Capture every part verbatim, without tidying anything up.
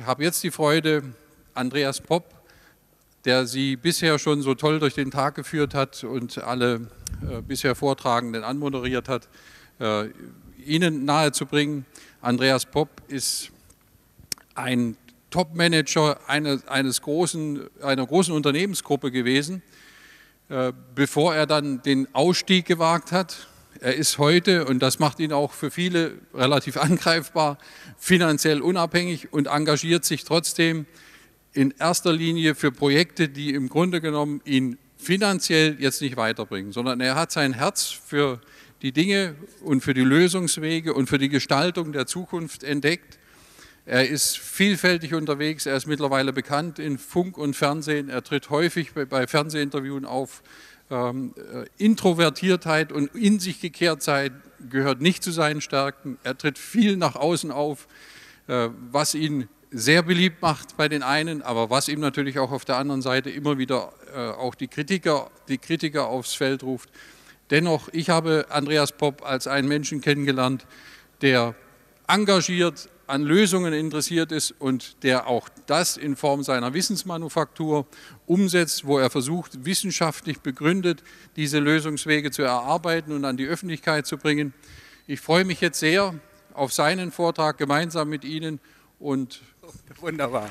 habe jetzt die Freude, Andreas Popp, der Sie bisher schon so toll durch den Tag geführt hat und alle äh, bisher Vortragenden anmoderiert hat, äh, Ihnen nahezubringen. Andreas Popp ist ein Top-Manager eines, eines großen, einer großen Unternehmensgruppe gewesen, äh, bevor er dann den Ausstieg gewagt hat. Er ist heute, und das macht ihn auch für viele relativ angreifbar, finanziell unabhängig und engagiert sich trotzdem in erster Linie für Projekte, die im Grunde genommen ihn finanziell jetzt nicht weiterbringen, sondern er hat sein Herz für die Dinge und für die Lösungswege und für die Gestaltung der Zukunft entdeckt. Er ist vielfältig unterwegs, er ist mittlerweile bekannt in Funk und Fernsehen, er tritt häufig bei, bei Fernsehinterviewen auf. Ähm, Introvertiertheit und in sich Gekehrtheit gehört nicht zu seinen Stärken. Er tritt viel nach außen auf, äh, was ihn sehr beliebt macht bei den einen, aber was ihm natürlich auch auf der anderen Seite immer wieder äh, auch die Kritiker, die Kritiker aufs Feld ruft. Dennoch, ich habe Andreas Popp als einen Menschen kennengelernt, der engagiert an Lösungen interessiert ist und der auch das in Form seiner Wissensmanufaktur umsetzt, wo er versucht, wissenschaftlich begründet, diese Lösungswege zu erarbeiten und an die Öffentlichkeit zu bringen. Ich freue mich jetzt sehr auf seinen Vortrag gemeinsam mit Ihnen und wunderbar.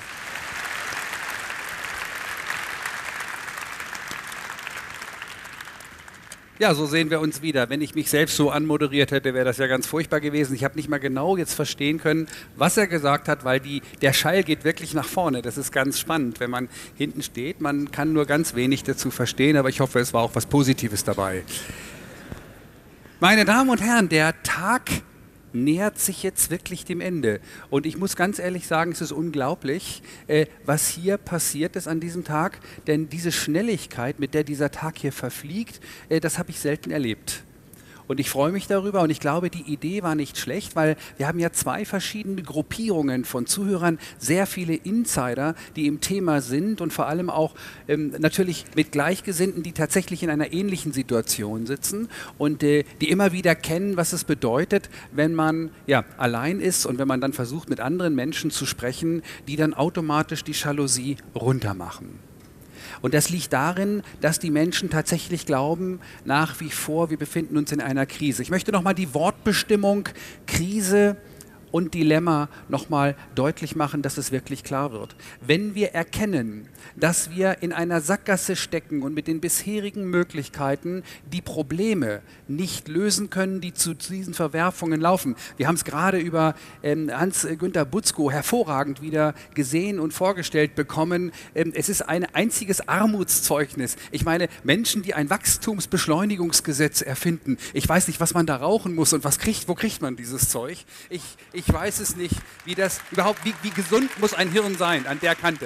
Ja, so sehen wir uns wieder. Wenn ich mich selbst so anmoderiert hätte, wäre das ja ganz furchtbar gewesen. Ich habe nicht mal genau jetzt verstehen können, was er gesagt hat, weil die, der Schall geht wirklich nach vorne. Das ist ganz spannend, wenn man hinten steht. Man kann nur ganz wenig dazu verstehen, aber ich hoffe, es war auch was Positives dabei. Meine Damen und Herren, der Tag nähert sich jetzt wirklich dem Ende. Und ich muss ganz ehrlich sagen, es ist unglaublich, äh, was hier passiert ist an diesem Tag. Denn diese Schnelligkeit, mit der dieser Tag hier verfliegt, äh, das habe ich selten erlebt. Und ich freue mich darüber und ich glaube, die Idee war nicht schlecht, weil wir haben ja zwei verschiedene Gruppierungen von Zuhörern, sehr viele Insider, die im Thema sind und vor allem auch ähm, natürlich mit Gleichgesinnten, die tatsächlich in einer ähnlichen Situation sitzen und äh, die immer wieder kennen, was es bedeutet, wenn man ja, allein ist und wenn man dann versucht, mit anderen Menschen zu sprechen, die dann automatisch die Jalousie runtermachen. Und das liegt darin, dass die Menschen tatsächlich glauben, nach wie vor, wir befinden uns in einer Krise. Ich möchte nochmal die Wortbestimmung Krise und Dilemma nochmal deutlich machen, dass es wirklich klar wird. Wenn wir erkennen, dass wir in einer Sackgasse stecken und mit den bisherigen Möglichkeiten die Probleme nicht lösen können, die zu diesen Verwerfungen laufen. Wir haben es gerade über ähm, Hans-Günter Butzko hervorragend wieder gesehen und vorgestellt bekommen. Ähm, es ist ein einziges Armutszeugnis. Ich meine, Menschen, die ein Wachstumsbeschleunigungsgesetz erfinden. Ich weiß nicht, was man da rauchen muss und was kriegt, wo kriegt man dieses Zeug? Ich, ich weiß es nicht, wie das überhaupt, wie, wie gesund muss ein Hirn sein an der Kante.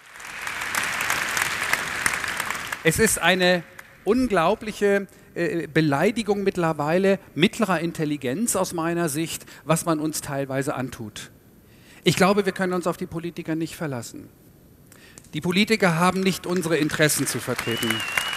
Es ist eine unglaubliche äh, Beleidigung mittlerweile mittlerer Intelligenz aus meiner Sicht, was man uns teilweise antut. Ich glaube, wir können uns auf die Politiker nicht verlassen. Die Politiker haben nicht unsere Interessen zu vertreten.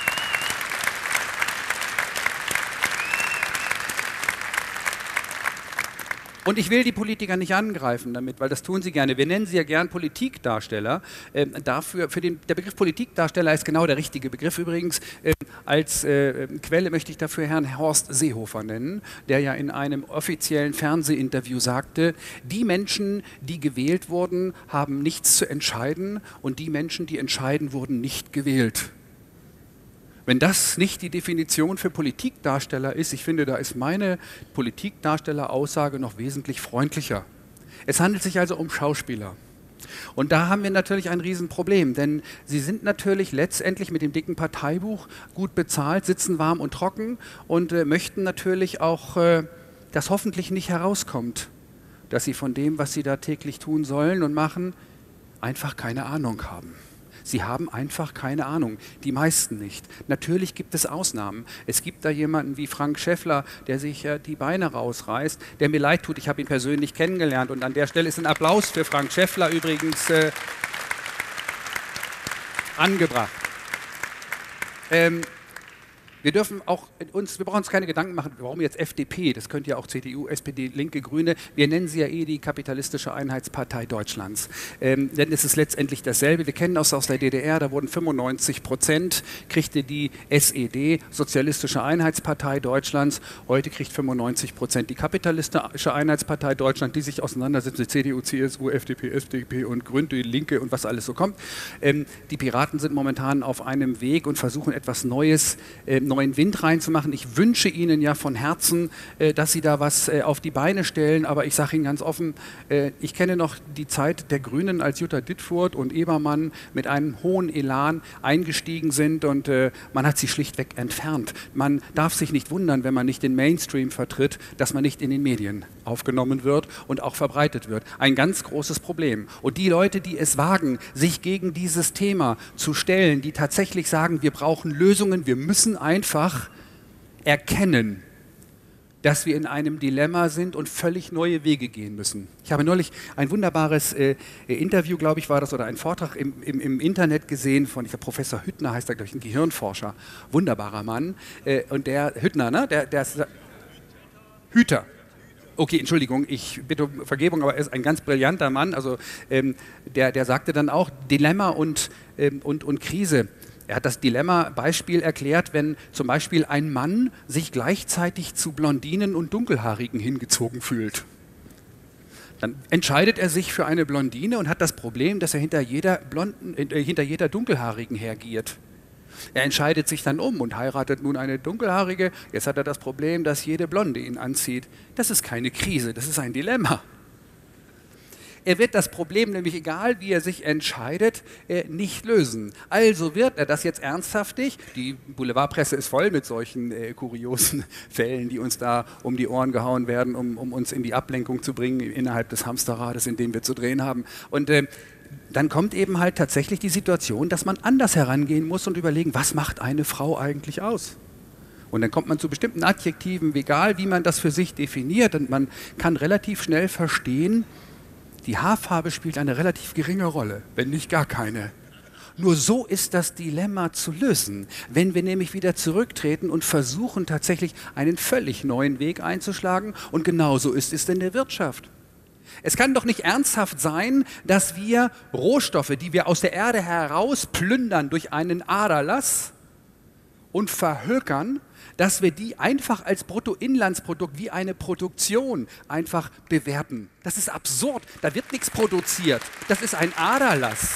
Und ich will die Politiker nicht angreifen damit, weil das tun sie gerne. Wir nennen sie ja gern Politikdarsteller. Ähm, dafür, für den, der Begriff Politikdarsteller ist genau der richtige Begriff übrigens. Ähm, als äh, Quelle möchte ich dafür Herrn Horst Seehofer nennen, der ja in einem offiziellen Fernsehinterview sagte, die Menschen, die gewählt wurden, haben nichts zu entscheiden und die Menschen, die entscheiden, wurden nicht gewählt. Wenn das nicht die Definition für Politikdarsteller ist, ich finde, da ist meine Politikdarstelleraussage noch wesentlich freundlicher. Es handelt sich also um Schauspieler. Und da haben wir natürlich ein Riesenproblem, denn sie sind natürlich letztendlich mit dem dicken Parteibuch gut bezahlt, sitzen warm und trocken und äh, möchten natürlich auch, äh, dass hoffentlich nicht herauskommt, dass sie von dem, was sie da täglich tun sollen und machen, einfach keine Ahnung haben. Sie haben einfach keine Ahnung, die meisten nicht. Natürlich gibt es Ausnahmen. Es gibt da jemanden wie Frank Schäffler, der sich äh, die Beine rausreißt, der mir leid tut, ich habe ihn persönlich kennengelernt und an der Stelle ist ein Applaus für Frank Schäffler übrigens äh, angebracht. Ähm, Wir dürfen auch uns, wir brauchen uns keine Gedanken machen, warum jetzt F D P, das könnte ja auch C D U, S P D, Linke, Grüne, wir nennen sie ja eh die kapitalistische Einheitspartei Deutschlands. Ähm, denn es ist letztendlich dasselbe, wir kennen das aus der D D R, da wurden fünfundneunzig Prozent, kriegte die S E D, Sozialistische Einheitspartei Deutschlands, heute kriegt fünfundneunzig Prozent die kapitalistische Einheitspartei Deutschland, die sich auseinandersetzt mit C D U, C S U, F D P, S D P und Grüne, die Linke und was alles so kommt. Ähm, die Piraten sind momentan auf einem Weg und versuchen etwas Neues, ähm, neuen Wind reinzumachen. Ich wünsche Ihnen ja von Herzen, äh, dass Sie da was äh, auf die Beine stellen, aber ich sage Ihnen ganz offen, äh, ich kenne noch die Zeit der Grünen, als Jutta Dittfurt und Ebermann mit einem hohen Elan eingestiegen sind und äh, man hat sie schlichtweg entfernt. Man darf sich nicht wundern, wenn man nicht den Mainstream vertritt, dass man nicht in den Medien aufgenommen wird und auch verbreitet wird. Ein ganz großes Problem. Und die Leute, die es wagen, sich gegen dieses Thema zu stellen, die tatsächlich sagen, wir brauchen Lösungen, wir müssen einfach erkennen, dass wir in einem Dilemma sind und völlig neue Wege gehen müssen. Ich habe neulich ein wunderbares äh, Interview, glaube ich, war das, oder einen Vortrag im, im, im Internet gesehen von, ich glaube, Professor Hüttner heißt er, glaube ich, ein Gehirnforscher, wunderbarer Mann. Äh, und der, Hüttner, ne, der, der Hüter. Okay, Entschuldigung, ich bitte um Vergebung, aber er ist ein ganz brillanter Mann. Also ähm, der, der sagte dann auch Dilemma und, ähm, und, und Krise. Er hat das Dilemma-Beispiel erklärt, wenn zum Beispiel ein Mann sich gleichzeitig zu Blondinen und Dunkelhaarigen hingezogen fühlt. Dann entscheidet er sich für eine Blondine und hat das Problem, dass er hinter jeder, Blonden, äh, hinter jeder Dunkelhaarigen hergiert. Er entscheidet sich dann um und heiratet nun eine Dunkelhaarige. Jetzt hat er das Problem, dass jede Blonde ihn anzieht. Das ist keine Krise, das ist ein Dilemma. Er wird das Problem nämlich, egal wie er sich entscheidet, nicht lösen. Also wird er das jetzt ernsthaftig, die Boulevardpresse ist voll mit solchen äh, kuriosen Fällen, die uns da um die Ohren gehauen werden, um, um uns in die Ablenkung zu bringen innerhalb des Hamsterrades, in dem wir zu drehen haben. Und äh, dann kommt eben halt tatsächlich die Situation, dass man anders herangehen muss und überlegen, was macht eine Frau eigentlich aus? Und dann kommt man zu bestimmten Adjektiven, egal wie man das für sich definiert, und man kann relativ schnell verstehen, die Haarfarbe spielt eine relativ geringe Rolle, wenn nicht gar keine. Nur so ist das Dilemma zu lösen, wenn wir nämlich wieder zurücktreten und versuchen tatsächlich einen völlig neuen Weg einzuschlagen, und genauso ist es in der Wirtschaft. Es kann doch nicht ernsthaft sein, dass wir Rohstoffe, die wir aus der Erde heraus plündern durch einen Aderlass und verhökern, dass wir die einfach als Bruttoinlandsprodukt wie eine Produktion einfach bewerten. Das ist absurd. Da wird nichts produziert. Das ist ein Aderlass.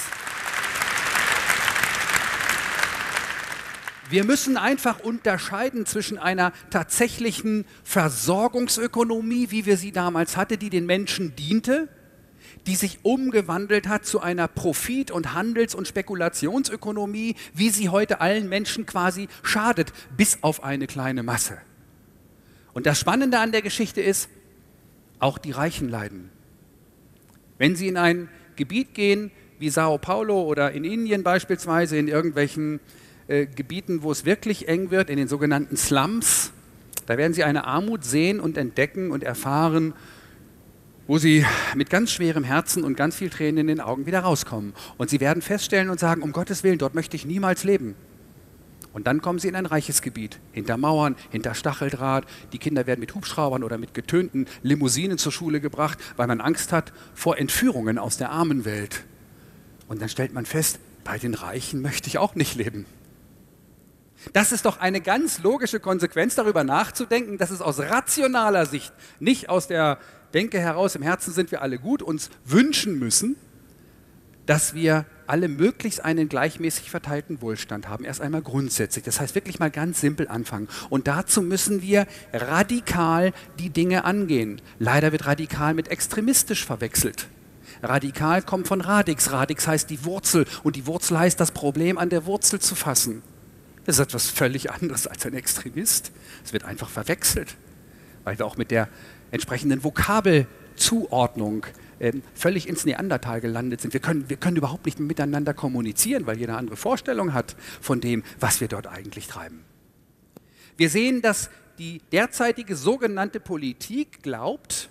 Wir müssen einfach unterscheiden zwischen einer tatsächlichen Versorgungsökonomie, wie wir sie damals hatten, die den Menschen diente, die sich umgewandelt hat zu einer Profit- und Handels- und Spekulationsökonomie, wie sie heute allen Menschen quasi schadet, bis auf eine kleine Masse. Und das Spannende an der Geschichte ist, auch die Reichen leiden. Wenn Sie in ein Gebiet gehen, wie Sao Paulo oder in Indien beispielsweise, in irgendwelchen äh, Gebieten, wo es wirklich eng wird, in den sogenannten Slums, da werden Sie eine Armut sehen und entdecken und erfahren, wo sie mit ganz schwerem Herzen und ganz viel Tränen in den Augen wieder rauskommen. Und sie werden feststellen und sagen, um Gottes Willen, dort möchte ich niemals leben. Und dann kommen sie in ein reiches Gebiet, hinter Mauern, hinter Stacheldraht. Die Kinder werden mit Hubschraubern oder mit getönten Limousinen zur Schule gebracht, weil man Angst hat vor Entführungen aus der armen Welt. Und dann stellt man fest, bei den Reichen möchte ich auch nicht leben. Das ist doch eine ganz logische Konsequenz, darüber nachzudenken, dass es aus rationaler Sicht, nicht aus der Denke heraus, im Herzen sind wir alle gut, uns wünschen müssen, dass wir alle möglichst einen gleichmäßig verteilten Wohlstand haben. Erst einmal grundsätzlich. Das heißt, wirklich mal ganz simpel anfangen. Und dazu müssen wir radikal die Dinge angehen. Leider wird radikal mit extremistisch verwechselt. Radikal kommt von Radix. Radix heißt die Wurzel. Und die Wurzel heißt, das Problem an der Wurzel zu fassen. Das ist etwas völlig anderes als ein Extremist. Es wird einfach verwechselt. Weil wir auch mit der entsprechenden Vokabelzuordnung äh, völlig ins Neandertal gelandet sind. Wir können, wir können überhaupt nicht miteinander kommunizieren, weil jeder eine andere Vorstellung hat von dem, was wir dort eigentlich treiben. Wir sehen, dass die derzeitige sogenannte Politik glaubt,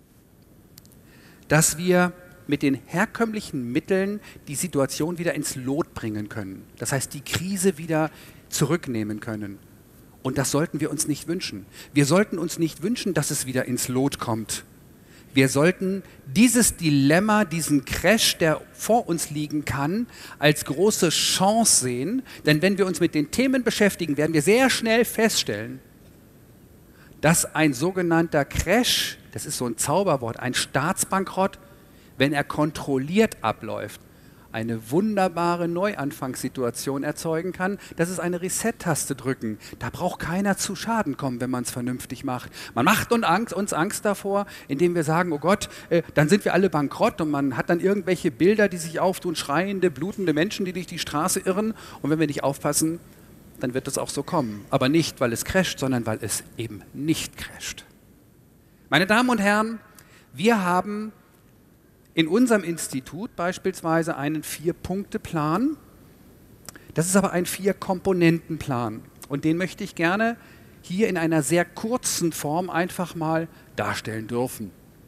dass wir mit den herkömmlichen Mitteln die Situation wieder ins Lot bringen können. Das heißt, die Krise wieder zurücknehmen können. Und das sollten wir uns nicht wünschen. Wir sollten uns nicht wünschen, dass es wieder ins Lot kommt. Wir sollten dieses Dilemma, diesen Crash, der vor uns liegen kann, als große Chance sehen. Denn wenn wir uns mit den Themen beschäftigen, werden wir sehr schnell feststellen, dass ein sogenannter Crash, das ist so ein Zauberwort, ein Staatsbankrott, wenn er kontrolliert abläuft, eine wunderbare Neuanfangssituation erzeugen kann. Das ist eine Reset-Taste drücken. Da braucht keiner zu Schaden kommen, wenn man es vernünftig macht. Man macht uns Angst, uns Angst davor, indem wir sagen, oh Gott, äh, dann sind wir alle bankrott und man hat dann irgendwelche Bilder, die sich auftun, schreiende, blutende Menschen, die durch die Straße irren. Und wenn wir nicht aufpassen, dann wird es auch so kommen. Aber nicht, weil es crasht, sondern weil es eben nicht crasht. Meine Damen und Herren, wir haben in unserem Institut beispielsweise einen Vier-Punkte-Plan. Das ist aber ein Vier-Komponenten-Plan. Und den möchte ich gerne hier in einer sehr kurzen Form einfach mal darstellen dürfen.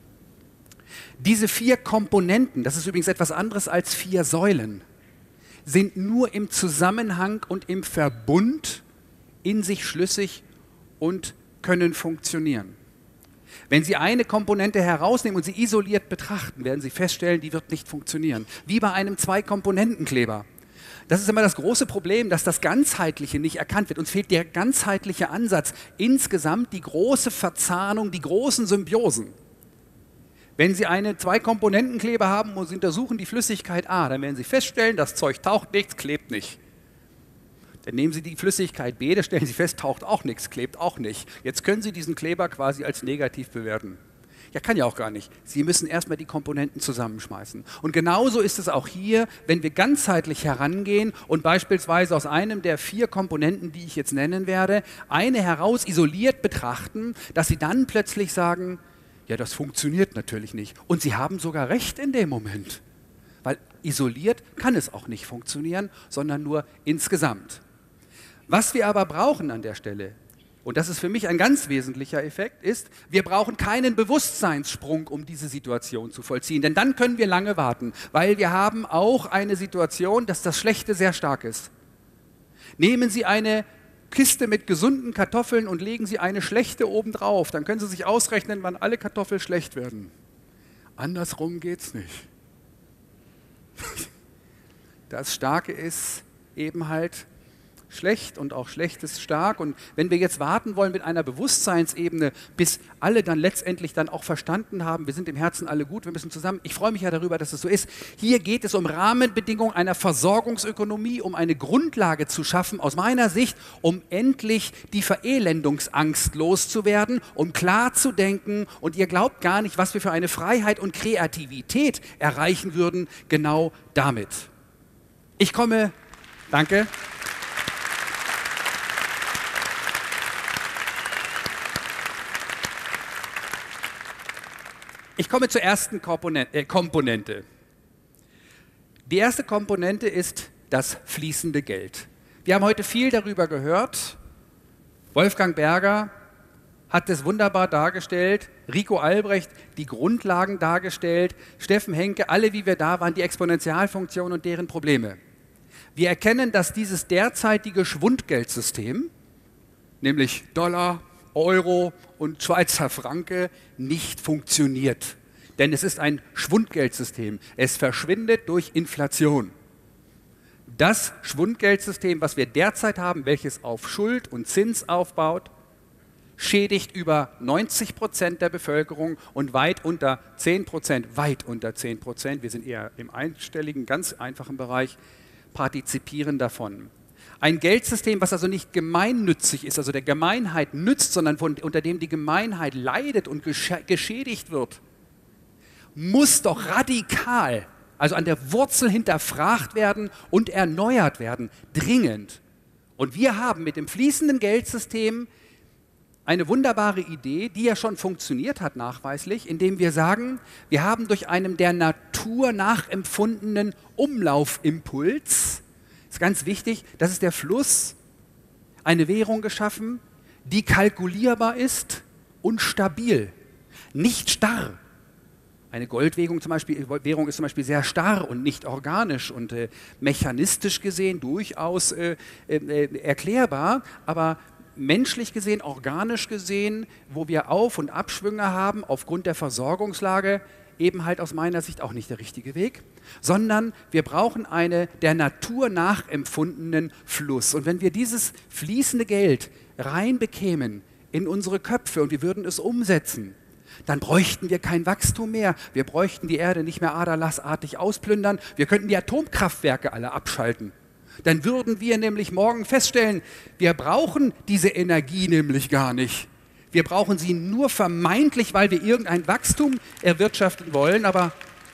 Diese vier Komponenten, das ist übrigens etwas anderes als vier Säulen, sind nur im Zusammenhang und im Verbund in sich schlüssig und können funktionieren. Wenn Sie eine Komponente herausnehmen und sie isoliert betrachten, werden Sie feststellen, die wird nicht funktionieren. Wie bei einem Zwei-Komponenten-Kleber. Das ist immer das große Problem, dass das Ganzheitliche nicht erkannt wird. Uns fehlt der ganzheitliche Ansatz, insgesamt die große Verzahnung, die großen Symbiosen. Wenn Sie einen Zwei-Komponenten-Kleber haben und Sie untersuchen die Flüssigkeit A, dann werden Sie feststellen, das Zeug taucht nichts, klebt nicht. Dann nehmen Sie die Flüssigkeit B, da stellen Sie fest, taucht auch nichts, klebt auch nicht. Jetzt können Sie diesen Kleber quasi als negativ bewerten. Ja, kann ja auch gar nicht. Sie müssen erstmal die Komponenten zusammenschmeißen. Und genauso ist es auch hier, wenn wir ganzheitlich herangehen und beispielsweise aus einem der vier Komponenten, die ich jetzt nennen werde, eine heraus isoliert betrachten, dass Sie dann plötzlich sagen, ja, das funktioniert natürlich nicht. Und Sie haben sogar recht in dem Moment. Weil isoliert kann es auch nicht funktionieren, sondern nur insgesamt. Was wir aber brauchen an der Stelle, und das ist für mich ein ganz wesentlicher Effekt, ist, wir brauchen keinen Bewusstseinssprung, um diese Situation zu vollziehen. Denn dann können wir lange warten, weil wir haben auch eine Situation, dass das Schlechte sehr stark ist. Nehmen Sie eine Kiste mit gesunden Kartoffeln und legen Sie eine schlechte obendrauf, dann können Sie sich ausrechnen, wann alle Kartoffeln schlecht werden. Andersrum geht's nicht. Das Starke ist eben halt schlecht und auch schlecht ist stark. Und wenn wir jetzt warten wollen mit einer Bewusstseinsebene, bis alle dann letztendlich dann auch verstanden haben, wir sind im Herzen alle gut, wir müssen zusammen, ich freue mich ja darüber, dass es so ist. Hier geht es um Rahmenbedingungen einer Versorgungsökonomie, um eine Grundlage zu schaffen, aus meiner Sicht, um endlich die Verelendungsangst loszuwerden, um klar zu denken. Und ihr glaubt gar nicht, was wir für eine Freiheit und Kreativität erreichen würden, genau damit. Ich komme, danke. Ich komme zur ersten Komponente. Die erste Komponente ist das fließende Geld. Wir haben heute viel darüber gehört. Wolfgang Berger hat es wunderbar dargestellt, Rico Albrecht die Grundlagen dargestellt, Steffen Henke, alle wie wir da waren, die Exponentialfunktion und deren Probleme. Wir erkennen, dass dieses derzeitige Schwundgeldsystem, nämlich Dollar, Euro und Schweizer Franke, nicht funktioniert. Denn es ist ein Schwundgeldsystem. Es verschwindet durch Inflation. Das Schwundgeldsystem, was wir derzeit haben, welches auf Schuld und Zins aufbaut, schädigt über neunzig Prozent der Bevölkerung und weit unter zehn Prozent, weit unter zehn Prozent, wir sind eher im einstelligen, ganz einfachen Bereich, partizipieren davon. Ein Geldsystem, was also nicht gemeinnützig ist, also der Gemeinheit nützt, sondern von, unter dem die Gemeinheit leidet und geschädigt wird, muss doch radikal, also an der Wurzel hinterfragt werden und erneuert werden, dringend. Und wir haben mit dem fließenden Geldsystem eine wunderbare Idee, die ja schon funktioniert hat nachweislich, indem wir sagen, wir haben durch einen der Natur nachempfundenen Umlaufimpuls, ist ganz wichtig, das ist der Fluss, eine Währung geschaffen, die kalkulierbar ist und stabil, nicht starr. Eine Goldwährung zum Beispiel, Währung ist zum Beispiel sehr starr und nicht organisch und äh, mechanistisch gesehen durchaus äh, äh, erklärbar, aber menschlich gesehen, organisch gesehen, wo wir Auf- und Abschwünge haben aufgrund der Versorgungslage, eben halt aus meiner Sicht auch nicht der richtige Weg, sondern wir brauchen einen der Natur nachempfundenen Fluss. Und wenn wir dieses fließende Geld reinbekämen in unsere Köpfe und wir würden es umsetzen, dann bräuchten wir kein Wachstum mehr, wir bräuchten die Erde nicht mehr aderlassartig ausplündern, wir könnten die Atomkraftwerke alle abschalten. Dann würden wir nämlich morgen feststellen, wir brauchen diese Energie nämlich gar nicht. Wir brauchen sie nur vermeintlich, weil wir irgendein Wachstum erwirtschaften wollen, aber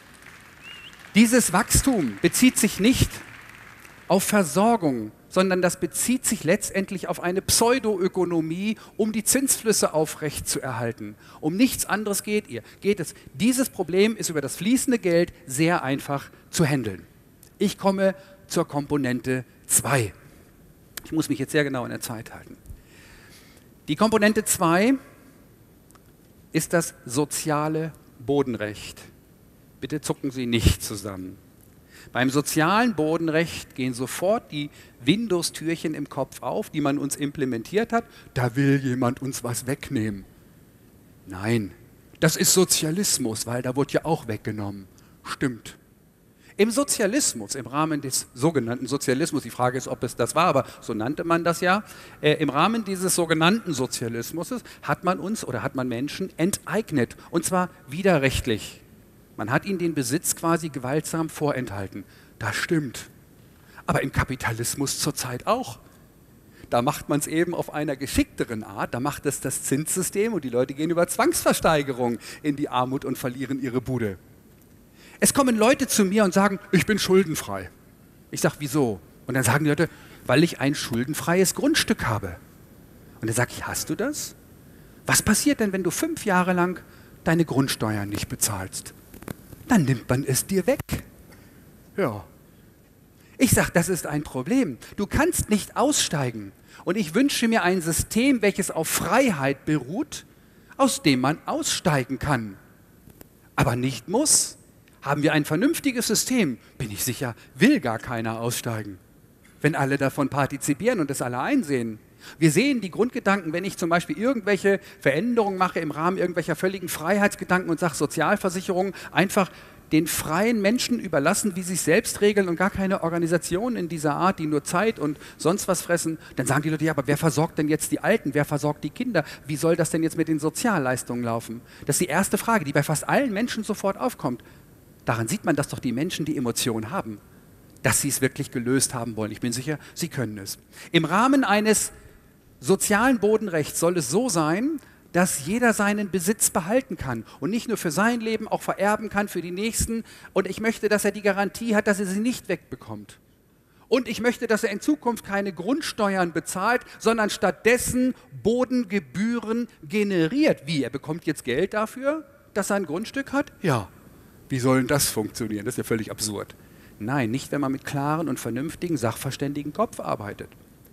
dieses Wachstum bezieht sich nicht auf Versorgung, sondern das bezieht sich letztendlich auf eine Pseudoökonomie, um die Zinsflüsse aufrechtzuerhalten. Um nichts anderes geht ihr. Geht es. Dieses Problem ist über das fließende Geld sehr einfach zu handeln. Ich komme zur Komponente zwei. Ich muss mich jetzt sehr genau in der Zeit halten. Die Komponente zwei ist das soziale Bodenrecht. Bitte zucken Sie nicht zusammen. Beim sozialen Bodenrecht gehen sofort die Windows-Türchen im Kopf auf, die man uns implementiert hat. Da will jemand uns was wegnehmen. Nein, das ist Sozialismus, weil da wird ja auch weggenommen. Stimmt. Im Sozialismus, im Rahmen des sogenannten Sozialismus, die Frage ist, ob es das war, aber so nannte man das ja, äh, im Rahmen dieses sogenannten Sozialismus hat man uns oder hat man Menschen enteignet, und zwar widerrechtlich. Man hat ihnen den Besitz quasi gewaltsam vorenthalten. Das stimmt. Aber im Kapitalismus zurzeit auch. Da macht man es eben auf einer geschickteren Art, da macht es das Zinssystem und die Leute gehen über Zwangsversteigerung in die Armut und verlieren ihre Bude. Es kommen Leute zu mir und sagen, ich bin schuldenfrei. Ich sage, wieso? Und dann sagen die Leute, weil ich ein schuldenfreies Grundstück habe. Und dann sage ich, hast du das? Was passiert denn, wenn du fünf Jahre lang deine Grundsteuern nicht bezahlst? Dann nimmt man es dir weg. Ja. Ich sage, das ist ein Problem. Du kannst nicht aussteigen. Und ich wünsche mir ein System, welches auf Freiheit beruht, aus dem man aussteigen kann. Aber nicht muss. Haben wir ein vernünftiges System, bin ich sicher, will gar keiner aussteigen, wenn alle davon partizipieren und es alle einsehen. Wir sehen die Grundgedanken, wenn ich zum Beispiel irgendwelche Veränderungen mache im Rahmen irgendwelcher völligen Freiheitsgedanken und sage, Sozialversicherungen einfach den freien Menschen überlassen, wie sie sich selbst regeln und gar keine Organisationen in dieser Art, die nur Zeit und sonst was fressen, dann sagen die Leute, ja, aber wer versorgt denn jetzt die Alten, wer versorgt die Kinder, wie soll das denn jetzt mit den Sozialleistungen laufen? Das ist die erste Frage, die bei fast allen Menschen sofort aufkommt. Daran sieht man, dass doch die Menschen die Emotion haben, dass sie es wirklich gelöst haben wollen. Ich bin sicher, sie können es. Im Rahmen eines sozialen Bodenrechts soll es so sein, dass jeder seinen Besitz behalten kann und nicht nur für sein Leben, auch vererben kann für die Nächsten. Und ich möchte, dass er die Garantie hat, dass er sie nicht wegbekommt. Und ich möchte, dass er in Zukunft keine Grundsteuern bezahlt, sondern stattdessen Bodengebühren generiert. Wie? Er bekommt jetzt Geld dafür, dass er ein Grundstück hat? Ja. Wie soll denn das funktionieren? Das ist ja völlig absurd. Nein, nicht, wenn man mit klaren und vernünftigen, sachverständigen Kopf arbeitet.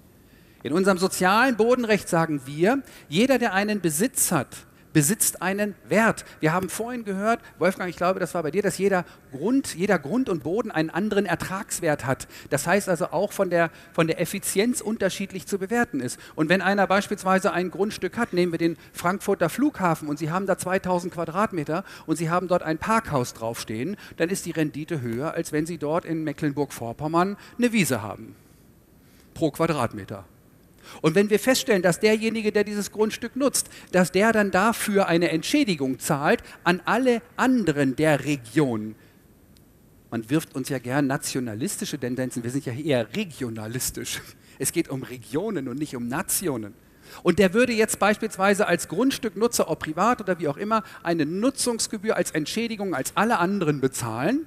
In unserem sozialen Bodenrecht sagen wir, jeder, der einen Besitz hat, besitzt einen Wert. Wir haben vorhin gehört, Wolfgang, ich glaube, das war bei dir, dass jeder Grund, jeder Grund und Boden einen anderen Ertragswert hat. Das heißt also auch von der, von der Effizienz unterschiedlich zu bewerten ist. Und wenn einer beispielsweise ein Grundstück hat, nehmen wir den Frankfurter Flughafen und Sie haben da zweitausend Quadratmeter und Sie haben dort ein Parkhaus draufstehen, dann ist die Rendite höher, als wenn Sie dort in Mecklenburg-Vorpommern eine Wiese haben. Pro Quadratmeter. Und wenn wir feststellen, dass derjenige, der dieses Grundstück nutzt, dass der dann dafür eine Entschädigung zahlt an alle anderen der Region. Man wirft uns ja gern nationalistische Tendenzen, wir sind ja eher regionalistisch. Es geht um Regionen und nicht um Nationen. Und der würde jetzt beispielsweise als Grundstücknutzer, ob privat oder wie auch immer, eine Nutzungsgebühr als Entschädigung als alle anderen bezahlen,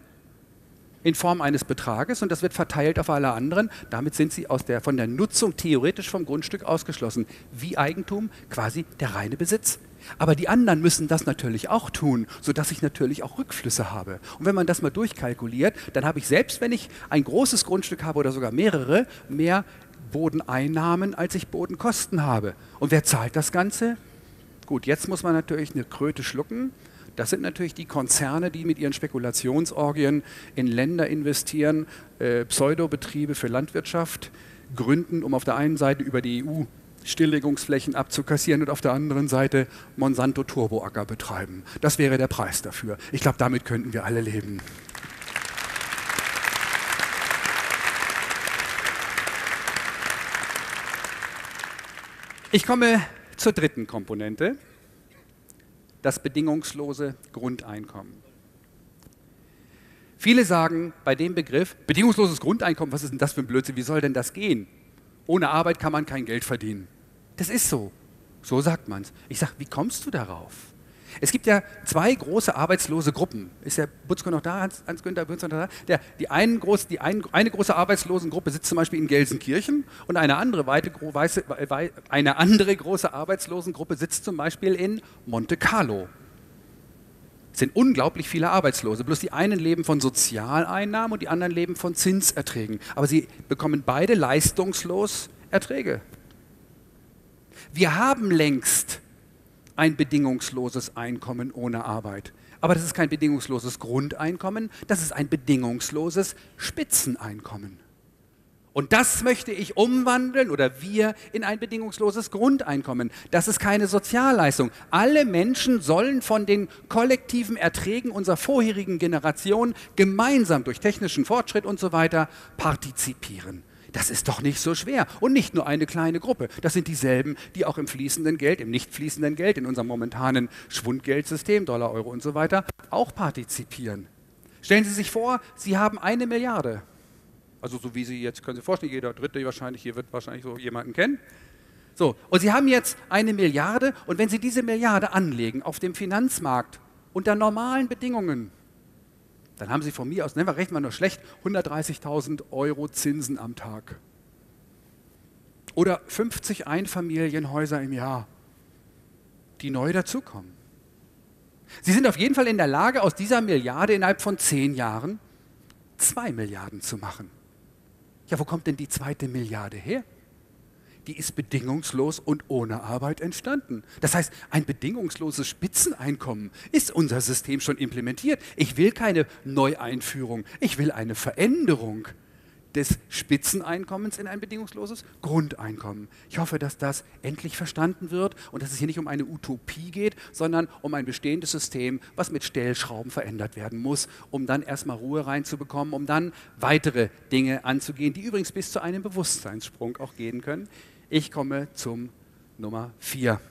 in Form eines Betrages, und das wird verteilt auf alle anderen. Damit sind sie aus der, von der Nutzung theoretisch vom Grundstück ausgeschlossen. Wie Eigentum, quasi der reine Besitz. Aber die anderen müssen das natürlich auch tun, sodass ich natürlich auch Rückflüsse habe. Und wenn man das mal durchkalkuliert, dann habe ich selbst, wenn ich ein großes Grundstück habe oder sogar mehrere, mehr Bodeneinnahmen, als ich Bodenkosten habe. Und wer zahlt das Ganze? Gut, jetzt muss man natürlich eine Kröte schlucken. Das sind natürlich die Konzerne, die mit ihren Spekulationsorgien in Länder investieren, äh, Pseudobetriebe für Landwirtschaft gründen, um auf der einen Seite über die E U Stilllegungsflächen abzukassieren und auf der anderen Seite Monsanto Turboacker betreiben. Das wäre der Preis dafür. Ich glaube, damit könnten wir alle leben. Ich komme zur dritten Komponente, das bedingungslose Grundeinkommen. Viele sagen bei dem Begriff, bedingungsloses Grundeinkommen, was ist denn das für ein Blödsinn, wie soll denn das gehen? Ohne Arbeit kann man kein Geld verdienen. Das ist so. So sagt man es. Ich sage, wie kommst du darauf? Es gibt ja zwei große arbeitslose Gruppen. Ist der Butzko noch da, Hans, Hans-Günther Butzko noch da? Der, die einen groß, die ein, eine große Arbeitslosengruppe sitzt zum Beispiel in Gelsenkirchen und eine andere, weite, weiße, wei, eine andere große Arbeitslosengruppe sitzt zum Beispiel in Monte Carlo. Es sind unglaublich viele Arbeitslose. Bloß die einen leben von Sozialeinnahmen und die anderen leben von Zinserträgen. Aber sie bekommen beide leistungslos Erträge. Wir haben längst ein bedingungsloses Einkommen ohne Arbeit. Aber das ist kein bedingungsloses Grundeinkommen, das ist ein bedingungsloses Spitzeneinkommen. Und das möchte ich umwandeln oder wir in ein bedingungsloses Grundeinkommen. Das ist keine Sozialleistung. Alle Menschen sollen von den kollektiven Erträgen unserer vorherigen Generation gemeinsam durch technischen Fortschritt und so weiter partizipieren. Das ist doch nicht so schwer. Und nicht nur eine kleine Gruppe. Das sind dieselben, die auch im fließenden Geld, im nicht fließenden Geld, in unserem momentanen Schwundgeldsystem, Dollar, Euro und so weiter, auch partizipieren. Stellen Sie sich vor, Sie haben eine Milliarde. Also so wie Sie jetzt, können Sie sich vorstellen, jeder Dritte wahrscheinlich, hier wird wahrscheinlich so jemanden kennen. So, und Sie haben jetzt eine Milliarde und wenn Sie diese Milliarde anlegen auf dem Finanzmarkt unter normalen Bedingungen, dann haben Sie von mir aus, nennen wir, rechnen wir nur schlecht, hundertdreißigtausend Euro Zinsen am Tag. Oder fünfzig Einfamilienhäuser im Jahr, die neu dazukommen. Sie sind auf jeden Fall in der Lage, aus dieser Milliarde innerhalb von zehn Jahren zwei Milliarden zu machen. Ja, wo kommt denn die zweite Milliarde her? Die ist bedingungslos und ohne Arbeit entstanden. Das heißt, ein bedingungsloses Spitzeneinkommen ist unser System schon implementiert. Ich will keine Neueinführung, ich will eine Veränderung des Spitzeneinkommens in ein bedingungsloses Grundeinkommen. Ich hoffe, dass das endlich verstanden wird und dass es hier nicht um eine Utopie geht, sondern um ein bestehendes System, was mit Stellschrauben verändert werden muss, um dann erstmal Ruhe reinzubekommen, um dann weitere Dinge anzugehen, die übrigens bis zu einem Bewusstseinssprung auch gehen können. Ich komme zum Nummer vier.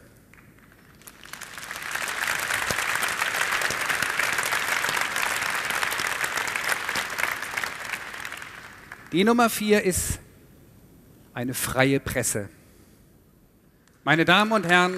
Die Nummer vier ist eine freie Presse. Meine Damen und Herren,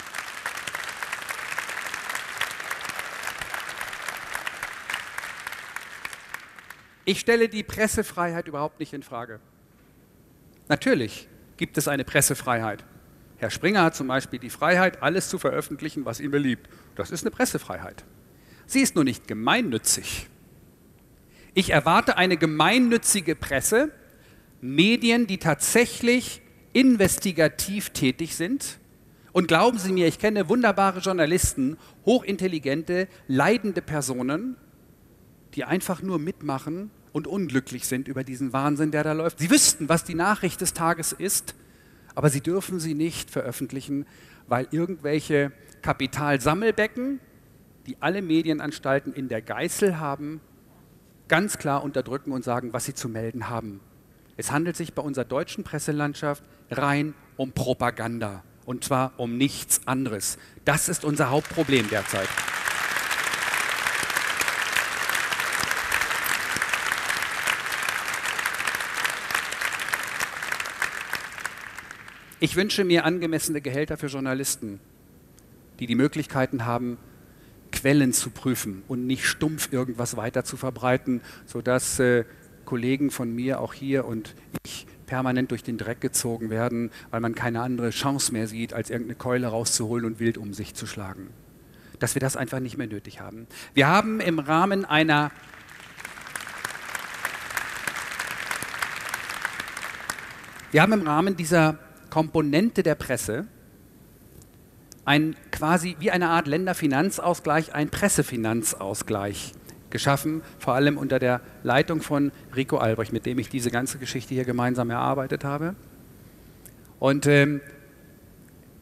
ich stelle die Pressefreiheit überhaupt nicht in Frage. Natürlich gibt es eine Pressefreiheit. Herr Springer hat zum Beispiel die Freiheit, alles zu veröffentlichen, was ihm beliebt. Das ist eine Pressefreiheit. Sie ist nur nicht gemeinnützig. Ich erwarte eine gemeinnützige Presse, Medien, die tatsächlich investigativ tätig sind. Und glauben Sie mir, ich kenne wunderbare Journalisten, hochintelligente, leidende Personen, die einfach nur mitmachen und unglücklich sind über diesen Wahnsinn, der da läuft. Sie wüssten, was die Nachricht des Tages ist, aber sie dürfen sie nicht veröffentlichen, weil irgendwelche Kapitalsammelbecken, die alle Medienanstalten in der Geißel haben, ganz klar unterdrücken und sagen, was sie zu melden haben. Es handelt sich bei unserer deutschen Presselandschaft rein um Propaganda und zwar um nichts anderes. Das ist unser Hauptproblem derzeit. Ich wünsche mir angemessene Gehälter für Journalisten, die die Möglichkeiten haben, Quellen zu prüfen und nicht stumpf irgendwas weiter zu verbreiten, sodass äh, Kollegen von mir auch hier und ich permanent durch den Dreck gezogen werden, weil man keine andere Chance mehr sieht, als irgendeine Keule rauszuholen und wild um sich zu schlagen. Dass wir das einfach nicht mehr nötig haben. Wir haben im Rahmen einer Wir haben im Rahmen dieser Komponente der Presse ein quasi wie eine Art Länderfinanzausgleich, ein Pressefinanzausgleich geschaffen, vor allem unter der Leitung von Rico Albrecht, mit dem ich diese ganze Geschichte hier gemeinsam erarbeitet habe. Und ähm,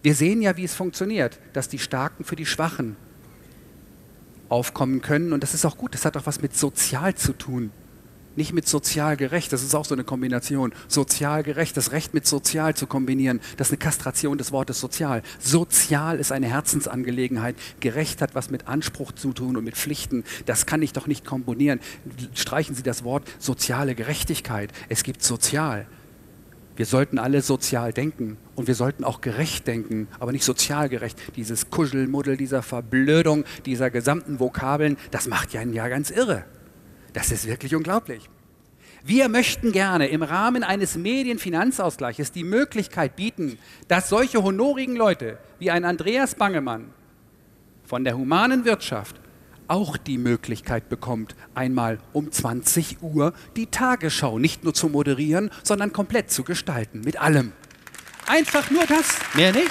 Wir sehen ja, wie es funktioniert, dass die Starken für die Schwachen aufkommen können. Und das ist auch gut, das hat auch was mit sozial zu tun. Nicht mit sozial gerecht, das ist auch so eine Kombination. Sozial gerecht, das Recht mit sozial zu kombinieren, das ist eine Kastration des Wortes sozial. Sozial ist eine Herzensangelegenheit, gerecht hat was mit Anspruch zu tun und mit Pflichten. Das kann ich doch nicht kombinieren. Streichen Sie das Wort soziale Gerechtigkeit. Es gibt sozial. Wir sollten alle sozial denken und wir sollten auch gerecht denken, aber nicht sozial gerecht. Dieses Kuschelmuddel, dieser Verblödung, dieser gesamten Vokabeln, das macht ja einen ja ganz irre. Das ist wirklich unglaublich. Wir möchten gerne im Rahmen eines Medienfinanzausgleiches die Möglichkeit bieten, dass solche honorigen Leute wie ein Andreas Bangemann von der humanen Wirtschaft auch die Möglichkeit bekommt, einmal um zwanzig Uhr die Tagesschau nicht nur zu moderieren, sondern komplett zu gestalten, mit allem. Einfach nur das, mehr nicht.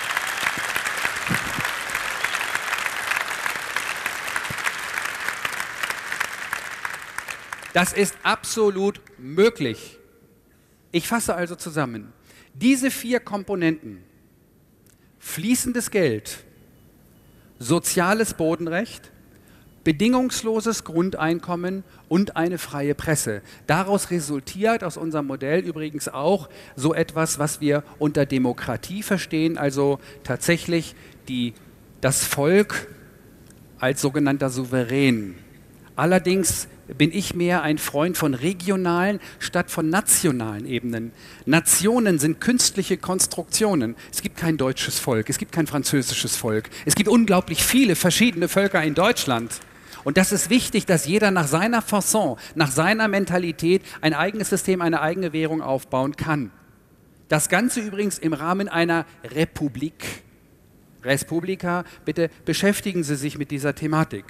Das ist absolut möglich. Ich fasse also zusammen. Diese vier Komponenten, fließendes Geld, soziales Bodenrecht, bedingungsloses Grundeinkommen und eine freie Presse. Daraus resultiert aus unserem Modell übrigens auch so etwas, was wir unter Demokratie verstehen, also tatsächlich die, das Volk als sogenannter Souverän. Allerdings bin ich mehr ein Freund von regionalen statt von nationalen Ebenen. Nationen sind künstliche Konstruktionen. Es gibt kein deutsches Volk, es gibt kein französisches Volk. Es gibt unglaublich viele verschiedene Völker in Deutschland. Und das ist wichtig, dass jeder nach seiner Fasson, nach seiner Mentalität ein eigenes System, eine eigene Währung aufbauen kann. Das Ganze übrigens im Rahmen einer Republik. Respublika, bitte beschäftigen Sie sich mit dieser Thematik.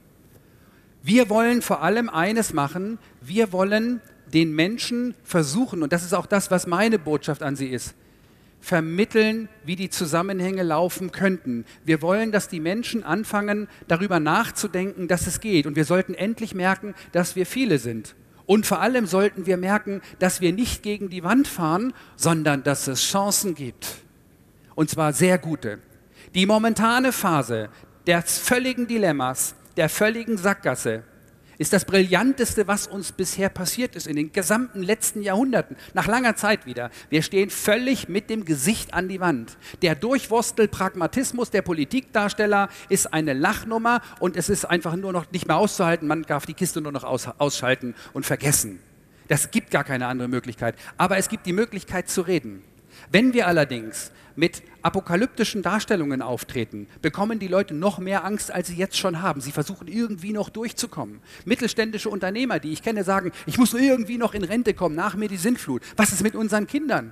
Wir wollen vor allem eines machen, wir wollen den Menschen versuchen, und das ist auch das, was meine Botschaft an Sie ist, vermitteln, wie die Zusammenhänge laufen könnten. Wir wollen, dass die Menschen anfangen, darüber nachzudenken, dass es geht. Und wir sollten endlich merken, dass wir viele sind. Und vor allem sollten wir merken, dass wir nicht gegen die Wand fahren, sondern dass es Chancen gibt. Und zwar sehr gute. Die momentane Phase des völligen Dilemmas, der völligen Sackgasse, ist das Brillanteste, was uns bisher passiert ist in den gesamten letzten Jahrhunderten, nach langer Zeit wieder. Wir stehen völlig mit dem Gesicht an die Wand. Der Durchwurstel-Pragmatismus der Politikdarsteller ist eine Lachnummer und es ist einfach nur noch nicht mehr auszuhalten. Man darf die Kiste nur noch aus, ausschalten und vergessen. Das gibt gar keine andere Möglichkeit. Aber es gibt die Möglichkeit zu reden. Wenn wir allerdings mit apokalyptischen Darstellungen auftreten, bekommen die Leute noch mehr Angst, als sie jetzt schon haben. Sie versuchen irgendwie noch durchzukommen. Mittelständische Unternehmer, die ich kenne, sagen, ich muss irgendwie noch in Rente kommen, nach mir die Sintflut. Was ist mit unseren Kindern?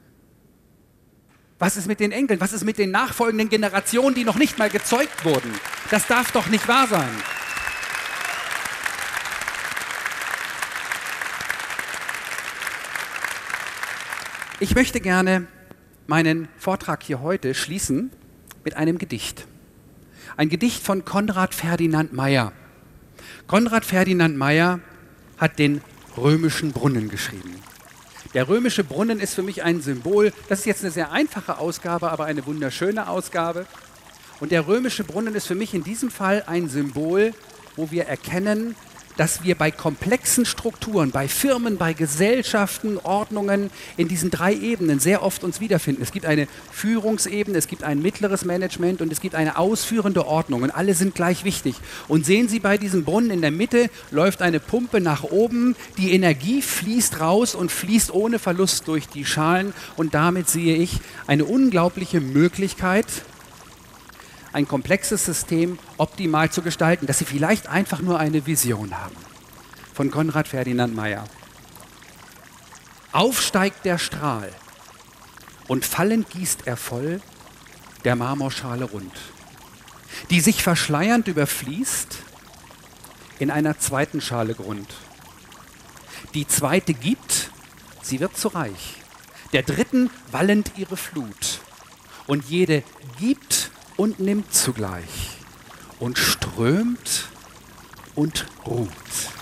Was ist mit den Enkeln? Was ist mit den nachfolgenden Generationen, die noch nicht mal gezeugt wurden? Das darf doch nicht wahr sein. Ich möchte gerne meinen Vortrag hier heute schließen mit einem Gedicht. Ein Gedicht von Konrad Ferdinand Meyer. Konrad Ferdinand Meyer hat den Römischen Brunnen geschrieben. Der Römische Brunnen ist für mich ein Symbol. Das ist jetzt eine sehr einfache Ausgabe, aber eine wunderschöne Ausgabe. Und der Römische Brunnen ist für mich in diesem Fall ein Symbol, wo wir erkennen, dass wir bei komplexen Strukturen, bei Firmen, bei Gesellschaften, Ordnungen in diesen drei Ebenen sehr oft uns wiederfinden. Es gibt eine Führungsebene, es gibt ein mittleres Management und es gibt eine ausführende Ordnung und alle sind gleich wichtig. Und sehen Sie bei diesem Brunnen in der Mitte läuft eine Pumpe nach oben, die Energie fließt raus und fließt ohne Verlust durch die Schalen und damit sehe ich eine unglaubliche Möglichkeit, ein komplexes System optimal zu gestalten, dass Sie vielleicht einfach nur eine Vision haben. Von Konrad Ferdinand Meyer. Aufsteigt der Strahl und fallend gießt er voll der Marmorschale rund, die sich verschleiernd überfließt in einer zweiten Schale Grund. Die zweite gibt, sie wird zu reich, der dritten wallend ihre Flut und jede gibt und nimmt zugleich und strömt und ruht.